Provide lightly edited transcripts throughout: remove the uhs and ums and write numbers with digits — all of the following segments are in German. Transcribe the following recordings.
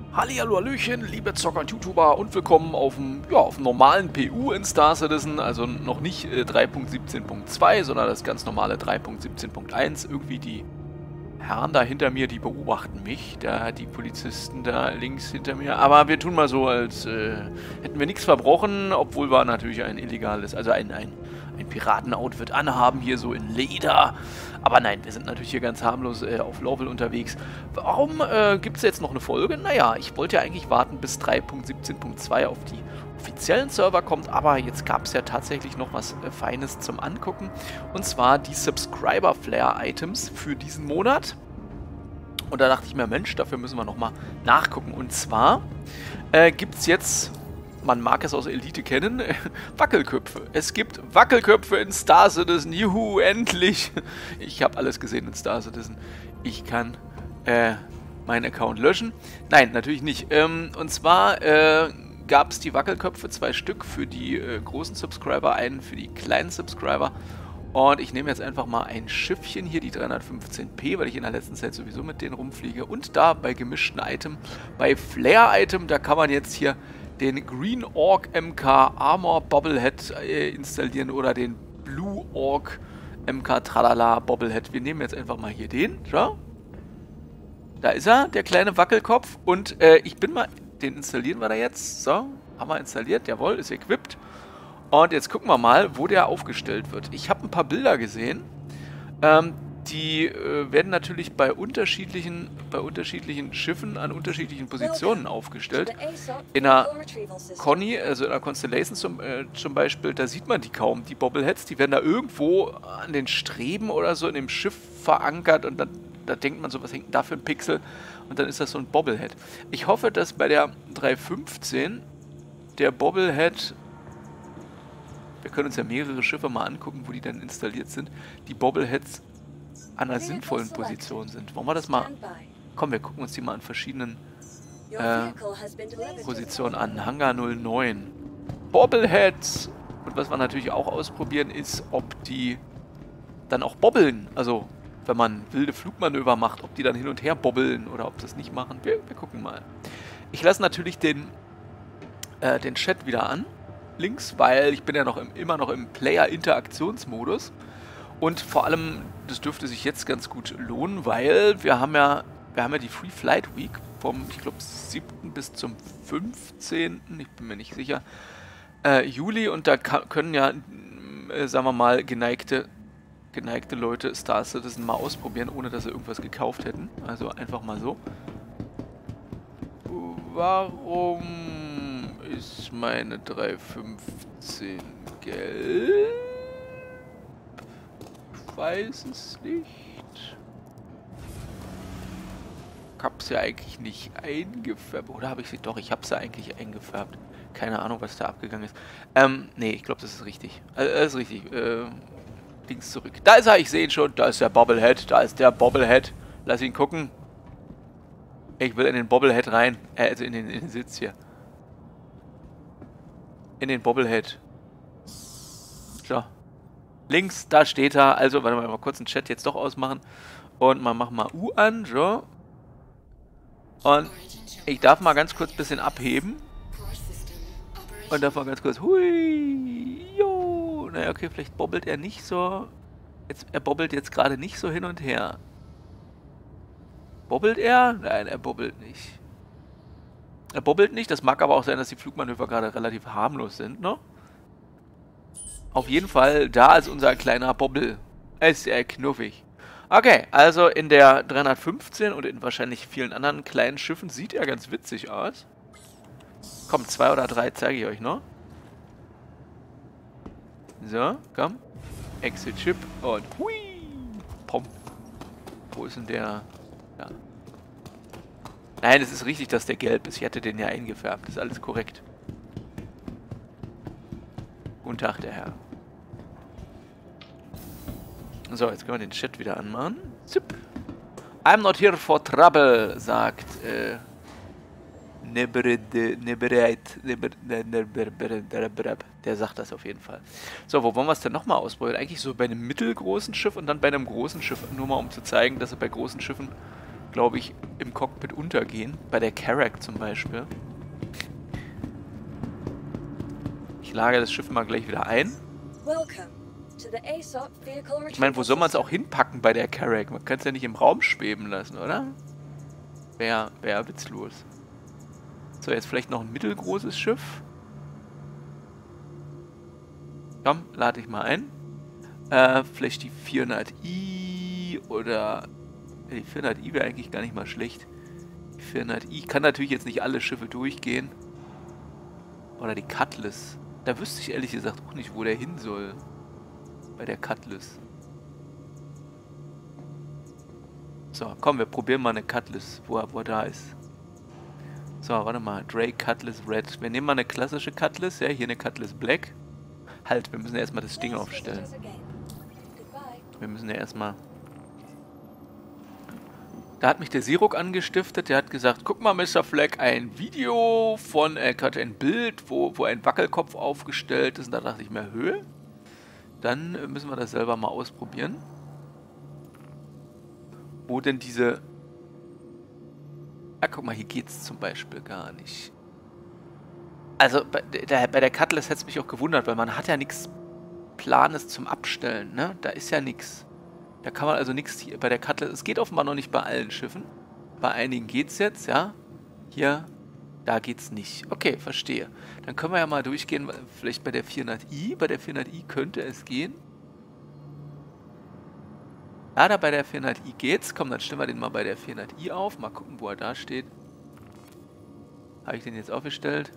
Hallihallo, Hallöchen, liebe Zocker und YouTuber und willkommen auf dem normalen PU in Star Citizen, also noch nicht 3.17.2, sondern das ganz normale 3.17.1. Irgendwie die Herren da hinter mir, die beobachten mich, die Polizisten da links hinter mir, aber wir tun mal so, als hätten wir nichts verbrochen, obwohl wir natürlich ein illegales, also ein Piratenoutfit anhaben, hier so in Leder. Aber nein, wir sind natürlich hier ganz harmlos auf Lovell unterwegs. Warum gibt es jetzt noch eine Folge? Naja, ich wollte ja eigentlich warten, bis 3.17.2 auf die offiziellen Server kommt, aber jetzt gab es ja tatsächlich noch was Feines zum Angucken. Und zwar die Subscriber Flare Items für diesen Monat. Und da dachte ich mir, Mensch, dafür müssen wir nochmal nachgucken. Und zwar gibt es jetzt, man mag es aus Elite kennen, Wackelköpfe. Es gibt Wackelköpfe in Star Citizen. Juhu, endlich. Ich habe alles gesehen in Star Citizen. Ich kann meinen Account löschen. Nein, natürlich nicht. Und zwar gab es die Wackelköpfe, 2 Stück für die großen Subscriber, einen für die kleinen Subscriber. Und ich nehme jetzt einfach mal ein Schiffchen hier, die 315p, weil ich in der letzten Zeit sowieso mit denen rumfliege. Und da bei gemischten Item, bei Flare-Item, da kann man jetzt hier den Green Orc MK Armor Bobblehead installieren oder den Blue Orc MK Tralala Bobblehead. Wir nehmen jetzt einfach mal hier den. Schau. Da ist er, der kleine Wackelkopf. Und ich bin mal, den installieren wir da jetzt. So, haben wir installiert. Jawohl, ist equipped. Und jetzt gucken wir mal, wo der aufgestellt wird. Ich habe ein paar Bilder gesehen. Die werden natürlich bei unterschiedlichen Schiffen an unterschiedlichen Positionen aufgestellt. In einer Conny, also in einer Constellation zum Beispiel, da sieht man die kaum, die Bobbleheads. Die werden da irgendwo an den Streben oder so in dem Schiff verankert und dann, da denkt man so, was hängt denn da für ein Pixel? Und dann ist das so ein Bobblehead. Ich hoffe, dass bei der 315 der Bobblehead, wir können uns ja mehrere Schiffe mal angucken, wo die dann installiert sind, die Bobbleheads an einer sinnvollen Position sind. Wollen wir das mal... Komm, wir gucken uns die mal an verschiedenen Positionen an. Hangar 09. Bobbleheads! Und was wir natürlich auch ausprobieren ist, ob die dann auch bobbeln. Also, wenn man wilde Flugmanöver macht, ob die dann hin und her bobbeln oder ob sie das nicht machen. Wir gucken mal. Ich lasse natürlich den Chat wieder an. Links, weil ich bin ja immer noch im Player-Interaktionsmodus. Und vor allem, das dürfte sich jetzt ganz gut lohnen, weil wir haben ja die Free Flight Week vom, ich glaube, 7. bis zum 15., ich bin mir nicht sicher, Juli, und da können ja, sagen wir mal, geneigte Leute Star Citizen mal ausprobieren, ohne dass sie irgendwas gekauft hätten. Also einfach mal so. Warum ist meine 315 gelb? Ich weiß es nicht. Ich hab's ja eigentlich nicht eingefärbt. Oder habe ich sie? Doch, ich hab's ja eigentlich eingefärbt. Keine Ahnung, was da abgegangen ist. Nee, ich glaube, das ist richtig. Das ist richtig. Links zurück. Da ist er, ich sehe ihn schon. Da ist der Bobblehead. Da ist der Bobblehead. Lass ihn gucken. Ich will in den Bobblehead rein. Also in den Sitz hier. In den Bobblehead. So. Links, da steht er. Also, warte mal kurz den Chat jetzt doch ausmachen. Und mal machen mal U an. So. Und ich darf mal ganz kurz ein bisschen abheben. Und darf mal ganz kurz. Hui. Jo. Naja, okay, vielleicht bobbelt er nicht so. Er bobbelt jetzt gerade nicht so hin und her. Bobbelt er? Nein, er bobbelt nicht. Er bobbelt nicht. Das mag aber auch sein, dass die Flugmanöver gerade relativ harmlos sind, ne? Auf jeden Fall, da ist unser kleiner Bobbel. Ist ja knuffig. Okay, also in der 315 und in wahrscheinlich vielen anderen kleinen Schiffen sieht er ganz witzig aus. Komm, 2 oder 3 zeige ich euch noch. So, komm. Exit Chip und hui. Pom. Wo ist denn der? Ja. Nein, es ist richtig, dass der gelb ist. Ich hatte den ja eingefärbt. Das ist alles korrekt. Guten Tag, der Herr. So, jetzt können wir den Chat wieder anmachen. Zip. I'm not here for trouble, sagt der sagt das auf jeden Fall. So, wo wollen wir es denn nochmal ausprobieren? Eigentlich so bei einem mittelgroßen Schiff und dann bei einem großen Schiff. Nur mal um zu zeigen, dass sie bei großen Schiffen glaube ich, im Cockpit untergehen. Bei der Carrack zum Beispiel. Ich lagere das Schiff mal gleich wieder ein. Ich meine, wo soll man es auch hinpacken bei der Carrack? Man kann es ja nicht im Raum schweben lassen, oder? Wäre witzlos. So, jetzt vielleicht noch ein mittelgroßes Schiff. Komm, lade ich mal ein. Vielleicht die 400i oder... Die 400i wäre eigentlich gar nicht mal schlecht. Die 400i kann natürlich jetzt nicht alle Schiffe durchgehen. Oder die Cutlass. Da wüsste ich ehrlich gesagt auch nicht, wo der hin soll. Bei der Cutlass. So, komm, wir probieren mal eine Cutlass, wo er da ist. So, warte mal. Drake Cutlass Red. Wir nehmen mal eine klassische Cutlass. Ja, hier eine Cutlass Black. Halt, wir müssen ja erstmal das Ding aufstellen. Wir müssen ja erstmal... Da hat mich der Sirok angestiftet, der hat gesagt, guck mal Mr. Fleck, ein Video von, hatte ein Bild, wo ein Wackelkopf aufgestellt ist, und da dachte ich mir, Höhe? Dann müssen wir das selber mal ausprobieren. Wo denn diese... Ah, guck mal, hier geht's zum Beispiel gar nicht. Also, bei der Cutlass hätte es mich auch gewundert, weil man hat ja nichts Planes zum Abstellen, ne? Da ist ja nichts. Da kann man also nichts hier bei der Cutlass. Es geht offenbar noch nicht bei allen Schiffen. Bei einigen geht's jetzt, ja. Hier, da geht's nicht. Okay, verstehe. Dann können wir ja mal durchgehen, vielleicht bei der 400i. Bei der 400i könnte es gehen. Ja, da bei der 400i geht's. Komm, dann stellen wir den mal bei der 400i auf. Mal gucken, wo er da steht. Habe ich den jetzt aufgestellt?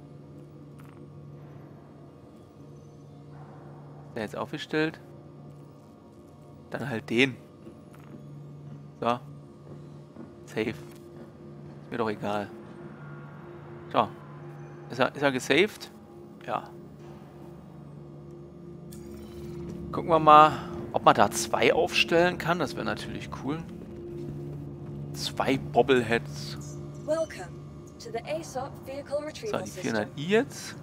Ist der jetzt aufgestellt? Dann halt den. So. Safe. Ist mir doch egal. So. Ist er gesaved? Ja. Gucken wir mal, ob man da 2 aufstellen kann. Das wäre natürlich cool. 2 Bobbleheads. So, die 400i jetzt.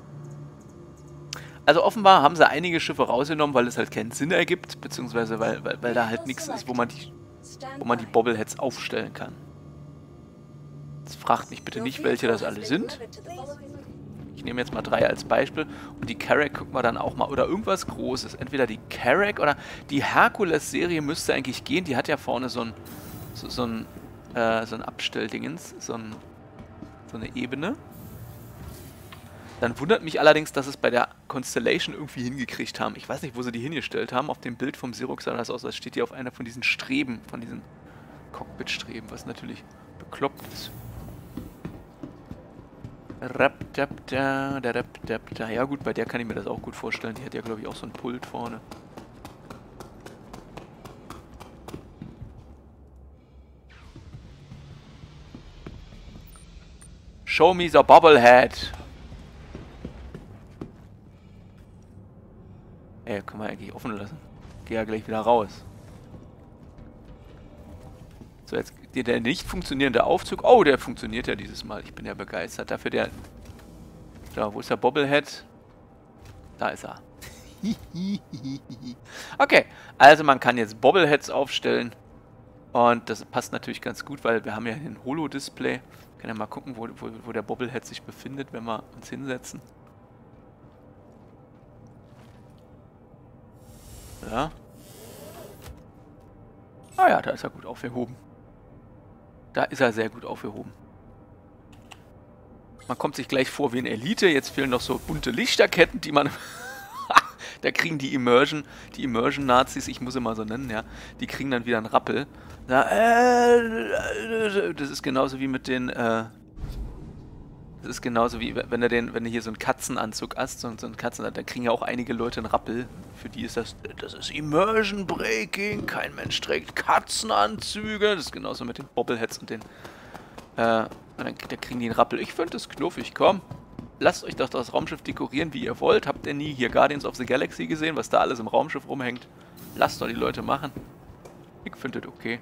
Also offenbar haben sie einige Schiffe rausgenommen, weil es halt keinen Sinn ergibt, beziehungsweise weil da halt nichts ist, wo man die Bobbleheads aufstellen kann. Jetzt fragt mich bitte nicht, welche das alle sind. Ich nehme jetzt mal 3 als Beispiel. Und die Carrack gucken wir dann auch mal. Oder irgendwas Großes. Entweder die Carrack oder die Hercules-Serie müsste eigentlich gehen. Die hat ja vorne so ein Abstelldingens. So eine Ebene. Dann wundert mich allerdings, dass es bei der Constellation irgendwie hingekriegt haben. Ich weiß nicht, wo sie die hingestellt haben. Auf dem Bild vom Sirok sah das aus, als steht hier auf einer von diesen Streben, von diesen Cockpit-Streben, was natürlich bekloppt ist. Ja gut, bei der kann ich mir das auch gut vorstellen. Die hat ja, glaube ich, auch so ein Pult vorne. Show me the bobblehead. Ey, kann man eigentlich offen lassen. Geh ja gleich wieder raus. So, jetzt der nicht funktionierende Aufzug. Oh, der funktioniert ja dieses Mal. Ich bin ja begeistert. Dafür der... So, wo ist der Bobblehead? Da ist er. Okay, also man kann jetzt Bobbleheads aufstellen. Und das passt natürlich ganz gut, weil wir haben ja ein Holo-Display. Können ja mal gucken, wo der Bobblehead sich befindet, wenn wir uns hinsetzen. Ja. Ah ja, da ist er gut aufgehoben. Da ist er sehr gut aufgehoben. Man kommt sich gleich vor wie ein Elite. Jetzt fehlen noch so bunte Lichterketten, die man... Da kriegen die Immersion-Nazis, ich muss sie mal so nennen, ja, die kriegen dann wieder einen Rappel. Das ist genauso wie mit den... Das ist genauso wie, wenn du hier so einen Katzenanzug hast, so einen Katzen, da kriegen ja auch einige Leute einen Rappel. Für die ist das ist Immersion Breaking, kein Mensch trägt Katzenanzüge. Das ist genauso mit den Bobbleheads und den, da kriegen die einen Rappel. Ich finde das knuffig, komm. Lasst euch doch das Raumschiff dekorieren, wie ihr wollt. Habt ihr nie hier Guardians of the Galaxy gesehen, was da alles im Raumschiff rumhängt? Lasst doch die Leute machen. Ich finde das okay.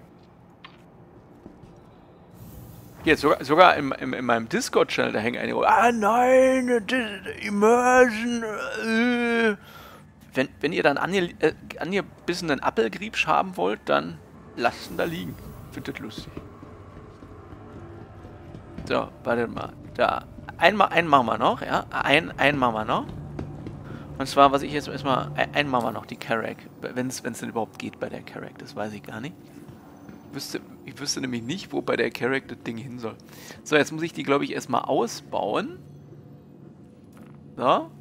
Jetzt sogar in meinem Discord-Channel, da hängen einige... Ah nein, Immersion... Wenn ihr dann angebissenen Appelgriebsch haben wollt, dann lasst ihn da liegen. Finde das lustig. So, warte mal. Da. Einen machen wir noch, ja. Einen machen wir noch. Und zwar, was ich jetzt erstmal... Einen machen wir noch, die Carrack. Wenn es denn überhaupt geht bei der Carrack, das weiß ich gar nicht. Ich wüsste nämlich nicht, wo bei der Carrack das Ding hin soll. So, jetzt muss ich die, glaube ich, erstmal ausbauen. So.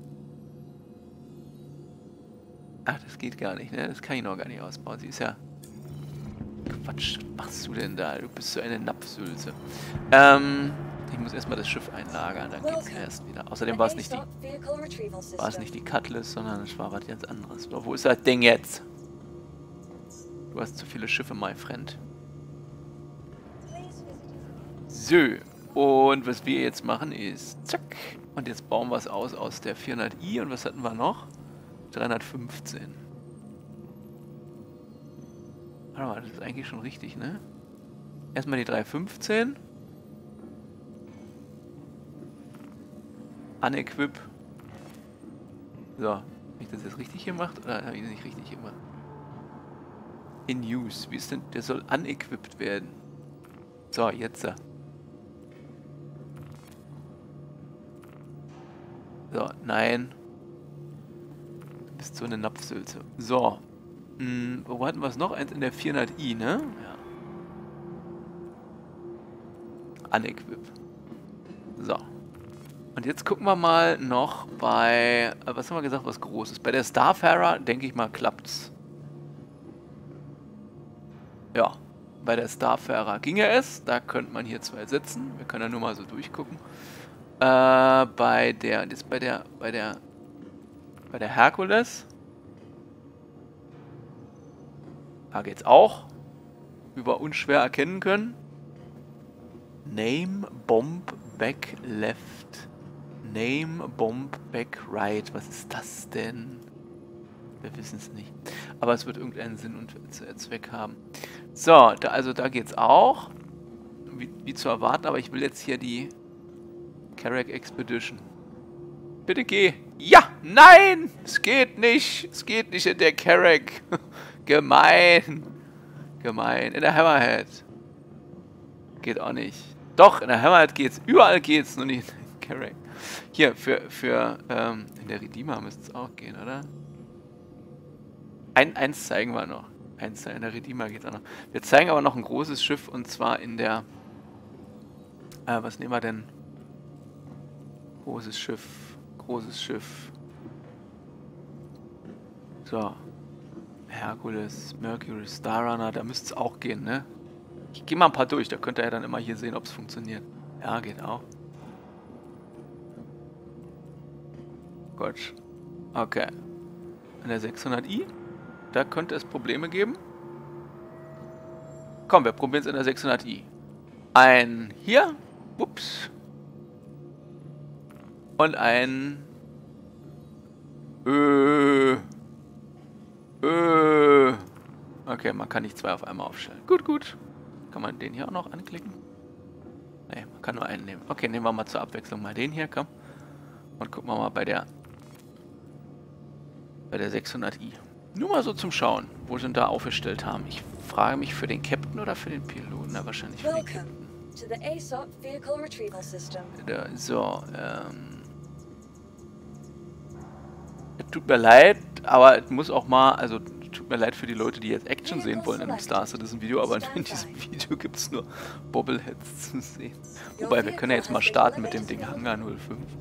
Ach, das geht gar nicht, ne? Das kann ich noch gar nicht ausbauen. Sie ist ja... Quatsch, was machst du denn da? Du bist so eine Napfsülze. Ich muss erstmal das Schiff einlagern, dann geht's erst wieder. Außerdem war es nicht die Cutlass, sondern es war was ganz anderes. So, wo ist das Ding jetzt? Du hast zu viele Schiffe, my friend. So, und was wir jetzt machen ist, zack, und jetzt bauen wir es aus der 400i und was hatten wir noch? 315. Warte mal, das ist eigentlich schon richtig, ne? Erstmal die 315. Unequip. So, habe ich das jetzt richtig gemacht oder habe ich das nicht richtig gemacht? In Use. Wie ist denn? Der soll unequipped werden. So, jetzt. So, nein. Du bist so eine Napfsülze. So. Wo hatten wir es noch? Eins in der 400i, ne? Ja. Unequip. So. Und jetzt gucken wir mal noch bei... Was haben wir gesagt, was Großes? Bei der Starfarer, denke ich mal, klappt's. Ja, bei der Starfarer ginge es. Da könnte man hier 2 sitzen. Wir können ja nur mal so durchgucken. Bei der Herkules. Da geht's auch. Wie wir unschwer erkennen können. Name, Bomb, Back, Left. Name, Bomb, Back, Right. Was ist das denn? Wir wissen es nicht. Aber es wird irgendeinen Sinn und Zweck haben. So, da geht's auch. Wie zu erwarten, aber ich will jetzt hier die Carrack Expedition. Bitte geh. Ja! Nein! Es geht nicht! Es geht nicht in der Carrack. Gemein. Gemein. In der Hammerhead. Geht auch nicht. Doch, in der Hammerhead geht's. Überall geht's, nur nicht in der Carrack. Hier, in der Redeemer müsste es auch gehen, oder? Eins zeigen wir noch. Eins in der Redeemer geht auch noch. Wir zeigen aber noch ein großes Schiff und zwar in der... was nehmen wir denn? Großes Schiff. Großes Schiff. So. Hercules, Mercury, Starrunner, da müsste es auch gehen, ne? Ich gehe mal ein paar durch, da könnt ihr ja dann immer hier sehen, ob es funktioniert. Ja, geht auch. Gut. Okay. In der 600i, da könnte es Probleme geben. Komm, wir probieren es in der 600i. Ein hier. Ups. Und ein... Okay, man kann nicht 2 auf einmal aufstellen. Gut, gut. Kann man den hier auch noch anklicken? Ne, man kann nur einen nehmen. Okay, nehmen wir mal zur Abwechslung mal den hier, komm. Und gucken wir mal bei der 600i. Nur mal so zum Schauen, wo sie ihn da aufgestellt haben. Ich frage mich, für den Captain oder für den Piloten? Na, wahrscheinlich für den Captain. So, tut mir leid, aber es muss auch mal, also tut mir leid für die Leute, die jetzt Action sehen wollen in einem Star Citizen Video, aber in diesem Video gibt es nur Bobbleheads zu sehen. Wobei, wir können ja jetzt mal starten mit dem Ding Hangar 05.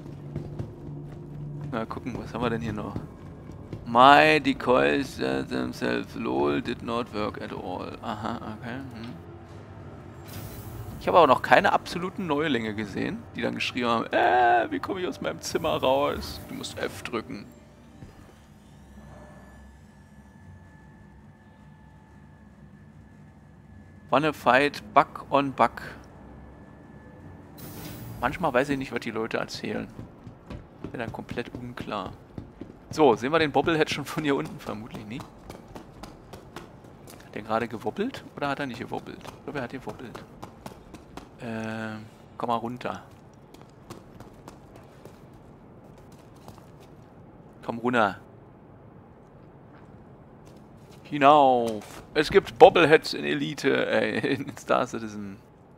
Mal gucken, was haben wir denn hier noch? My decoys themselves lol did not work at all. Aha, okay. Ich habe aber noch keine absoluten Neulinge gesehen, die dann geschrieben haben, wie komme ich aus meinem Zimmer raus? Du musst F drücken. Wanna fight Bug on Bug. Manchmal weiß ich nicht, was die Leute erzählen. Bin dann komplett unklar. So, sehen wir den Bobblehead schon von hier unten? Vermutlich nicht. Hat der gerade gewobbelt? Oder hat er nicht gewobbelt? Ich glaube, er hat gewobbelt. Komm mal runter. Komm runter. Hinauf. Es gibt Bobbleheads in Elite, in Star Citizen.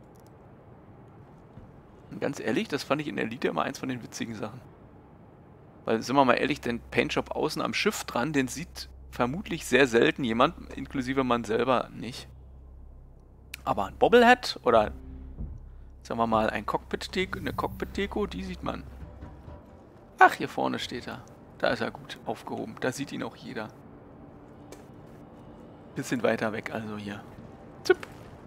Und ganz ehrlich, das fand ich in Elite immer eins von den witzigen Sachen. Weil, sind wir mal ehrlich, den Paintshop außen am Schiff dran, den sieht vermutlich sehr selten jemand, inklusive man selber nicht. Aber ein Bobblehead oder, sagen wir mal, eine Cockpit-Deko, die sieht man. Ach, hier vorne steht er. Da ist er gut aufgehoben. Da sieht ihn auch jeder. Bisschen weiter weg, also hier. Zipp.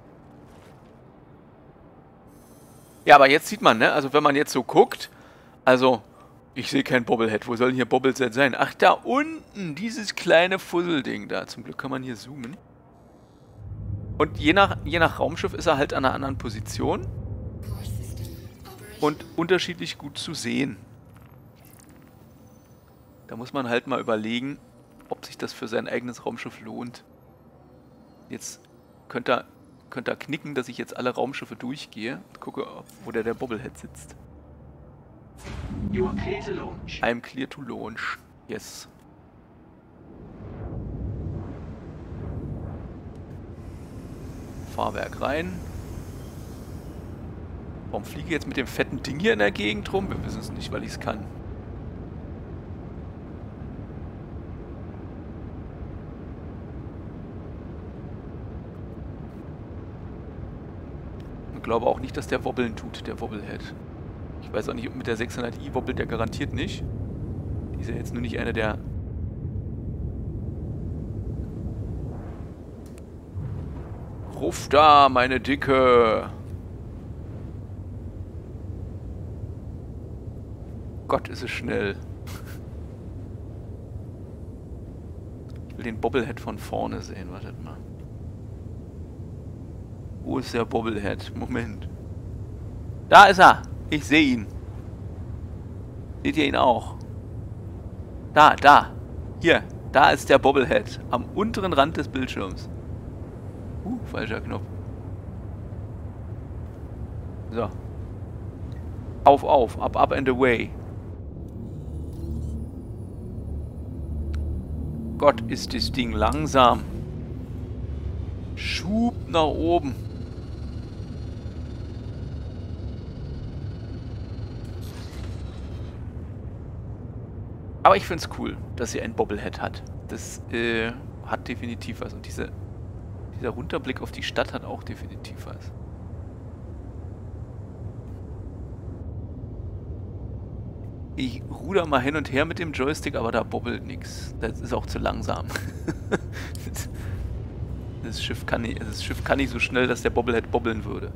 Ja, aber jetzt sieht man, ne? Also wenn man jetzt so guckt, also ich sehe kein Bobblehead. Wo soll denn hier Bobblehead sein? Ach, da unten, dieses kleine Fusselding da. Zum Glück kann man hier zoomen. Und je nach Raumschiff ist er halt an einer anderen Position. Und unterschiedlich gut zu sehen. Da muss man halt mal überlegen, ob sich das für sein eigenes Raumschiff lohnt. Jetzt könnt ihr knicken, dass ich jetzt alle Raumschiffe durchgehe und gucke, wo der Bobblehead sitzt. You are clear to launch. I'm clear to launch. Yes. Fahrwerk rein. Warum fliege ich jetzt mit dem fetten Ding hier in der Gegend rum? Wir wissen es nicht, weil ich es kann. Ich glaube auch nicht, dass der wobbeln tut, der Wobblehead. Ich weiß auch nicht, ob mit der 600i wobbelt der garantiert nicht. Die ist ja jetzt nur nicht eine der... Ruf da, meine Dicke! Gott, ist es schnell. Ich will den Bobblehead von vorne sehen, wartet mal. Wo ist der Bobblehead? Moment. Da ist er! Ich sehe ihn. Seht ihr ihn auch? Da. Hier. Da ist der Bobblehead. Am unteren Rand des Bildschirms. Falscher Knopf. So. Auf. Up and away. Gott, ist das Ding langsam. Schub nach oben. Aber ich finde es cool, dass sie ein Bobblehead hat. Das hat definitiv was. Und dieser Runterblick auf die Stadt hat auch definitiv was. Ich ruder mal hin und her mit dem Joystick, aber da bobbelt nichts. Das ist auch zu langsam. Das Schiff kann nicht so schnell, dass der Bobblehead bobbeln würde.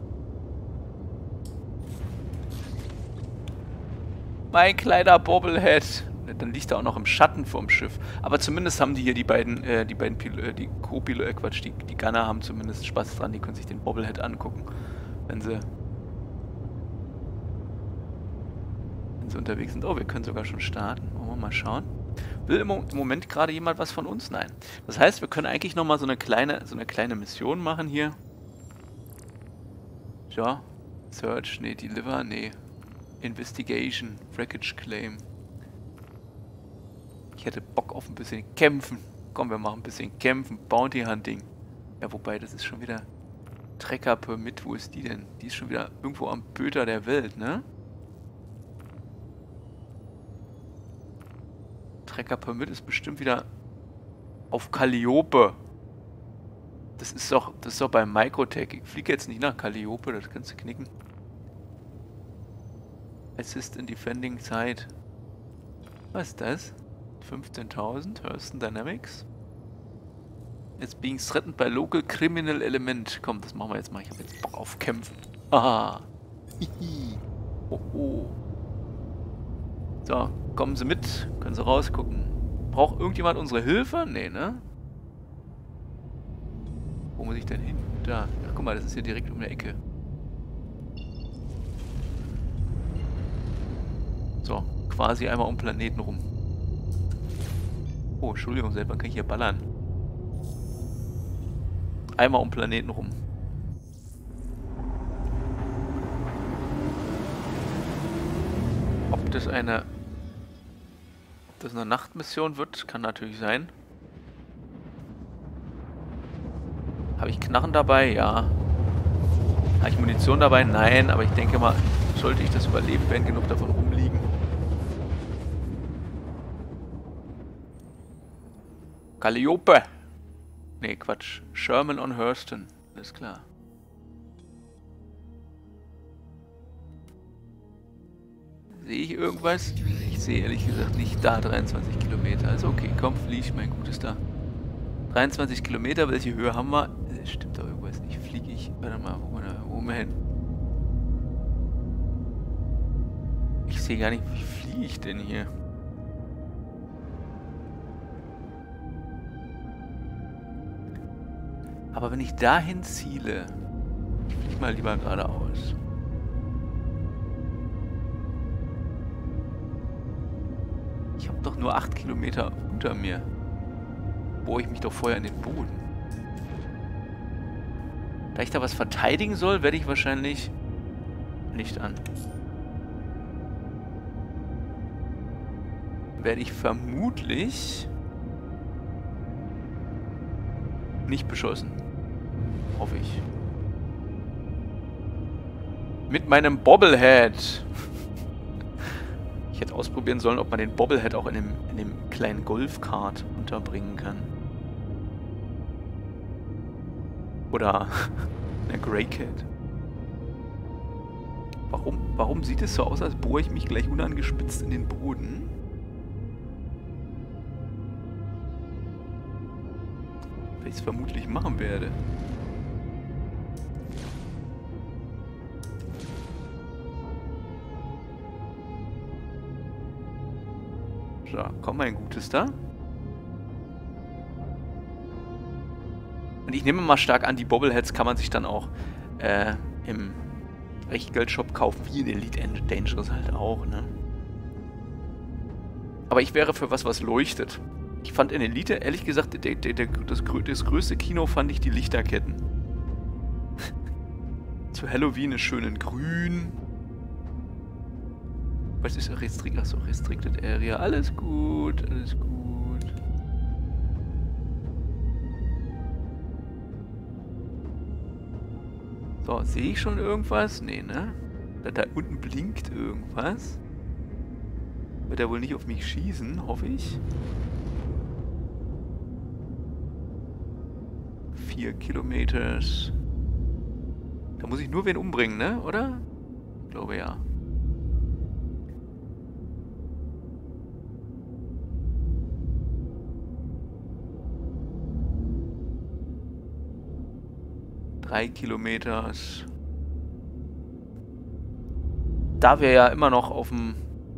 Mein kleiner Bobblehead. Dann liegt er auch noch im Schatten vom Schiff. Aber zumindest haben die hier die Gunner haben zumindest Spaß dran. Die können sich den Bobblehead angucken, wenn sie unterwegs sind. Oh, wir können sogar schon starten. Wollen wir mal schauen. Will im Moment gerade jemand was von uns? Nein. Das heißt, wir können eigentlich nochmal so eine kleine Mission machen hier. Ja. Search, nee, Deliver, nee. Investigation, Wreckage Claim. Ich hätte Bock auf ein bisschen Kämpfen. Komm, wir machen ein bisschen Kämpfen. Bounty Hunting. Ja, wobei, das ist schon wieder... Trekker Permit, wo ist die denn? Die ist schon wieder irgendwo am Böter der Welt, ne? Trekker Permit ist bestimmt wieder auf Calliope. Das ist doch bei Microtech. Ich fliege jetzt nicht nach Calliope, das kannst du knicken. Assist in Defending Site. Was ist das? 15.000, Hurston Dynamics. It's being threatened by local criminal element. Komm, das machen wir jetzt mal. Ich habe jetzt Bock auf Kämpfen. Haha. Hihi. Oh. So, kommen Sie mit. Können Sie rausgucken. Braucht irgendjemand unsere Hilfe? Nee, ne? Wo muss ich denn hin? Da. Ach, guck mal, das ist hier direkt um die Ecke. So, quasi einmal um den Planeten rum. Oh, Entschuldigung, seit wann kann ich hier ballern? Einmal um den Planeten rum. Ob das eine Nachtmission wird, kann natürlich sein. Habe ich Knarren dabei? Ja. Habe ich Munition dabei? Nein, aber ich denke mal, sollte ich das überleben, wenn genug davon rumliegen. Calliope! Nee, Quatsch. Sherman on Hurston. Alles klar. Sehe ich irgendwas? Ich sehe ehrlich gesagt nicht da 23 Kilometer. Also okay, komm, flieg, mein Gutes da. 23 Kilometer, welche Höhe haben wir? Stimmt doch irgendwas nicht. Fliege ich? Warte mal, wo wir hin? Ich sehe gar nicht, wie fliege ich denn hier? Aber wenn ich dahin ziele, ich fliege mal lieber geradeaus. Ich habe doch nur 8 Kilometer unter mir. Bohre ich mich doch vorher in den Boden. Da ich da was verteidigen soll, werde ich wahrscheinlich nicht an. Werde ich vermutlich nicht beschossen. Hoffe ich. Mit meinem Bobblehead. Ich hätte ausprobieren sollen, ob man den Bobblehead auch in dem kleinen Golfkart unterbringen kann. Oder eine Grey Cat. Warum sieht es so aus, als bohre ich mich gleich unangespitzt in den Boden? Weil ich es vermutlich machen werde. So, komm mein Gutes da. Und ich nehme mal stark an, die Bobbleheads kann man sich dann auch im Echtgeldshop kaufen, wie in Elite Dangerous halt auch, ne? Aber ich wäre für was leuchtet. Ich fand in Elite, ehrlich gesagt, das größte Kino fand ich die Lichterketten. Zu Halloween ist schön in grün. Was ist Achso, Restricted Area. Alles gut, alles gut. So, sehe ich schon irgendwas? Nee, ne? Da unten blinkt irgendwas. Wird er wohl nicht auf mich schießen, hoffe ich. 4 Kilometer. Da muss ich nur wen umbringen, ne? Oder? Ich glaube ja. Kilometer. Da wir ja immer noch auf dem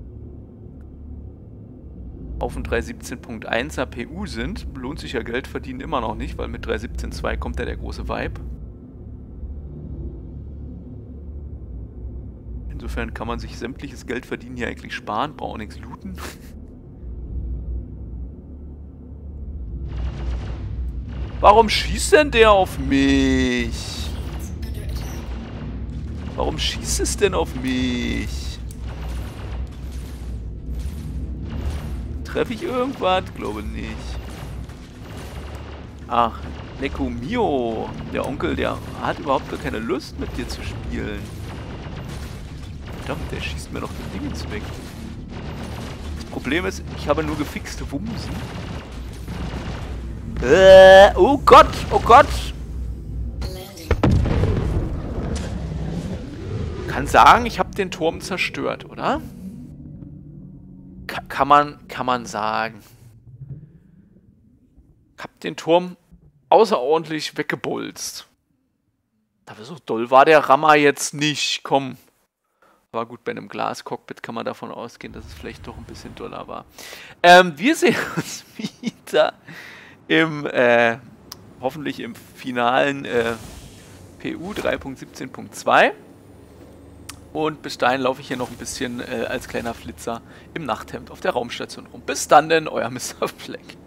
317.1er PU sind, lohnt sich ja Geld verdienen immer noch nicht, weil mit 317.2 kommt ja der große Vibe. Insofern kann man sich sämtliches Geld verdienen hier eigentlich sparen, braucht nichts looten. Warum schießt denn der auf mich? Warum schießt es denn auf mich? Treffe ich irgendwas? Glaube nicht. Ach, Neko Mio. Der Onkel, der hat überhaupt gar keine Lust mit dir zu spielen. Verdammt, der schießt mir doch die Dinge weg. Das Problem ist, ich habe nur gefixte Wumsen. Oh Gott, oh Gott. Kann sagen, ich habe den Turm zerstört, oder? Kann man sagen. Ich habe den Turm außerordentlich weggebolzt. Aber so doll war der Rammer jetzt nicht. Komm. War gut, bei einem Glascockpit kann man davon ausgehen, dass es vielleicht doch ein bisschen doller war. Wir sehen uns wieder im, hoffentlich im finalen PU 3.17.2. Und bis dahin laufe ich hier noch ein bisschen als kleiner Flitzer im Nachthemd auf der Raumstation rum. Bis dann denn, euer Mr. Fleck.